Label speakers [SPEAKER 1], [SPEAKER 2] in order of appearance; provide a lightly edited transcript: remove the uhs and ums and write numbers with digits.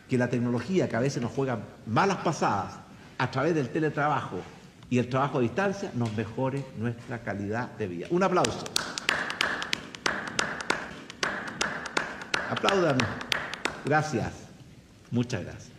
[SPEAKER 1] que la tecnología, que a veces nos juega malas pasadas, a través del teletrabajo y el trabajo a distancia, nos mejore nuestra calidad de vida. Un aplauso. Aplaudan. Gracias. Muchas gracias.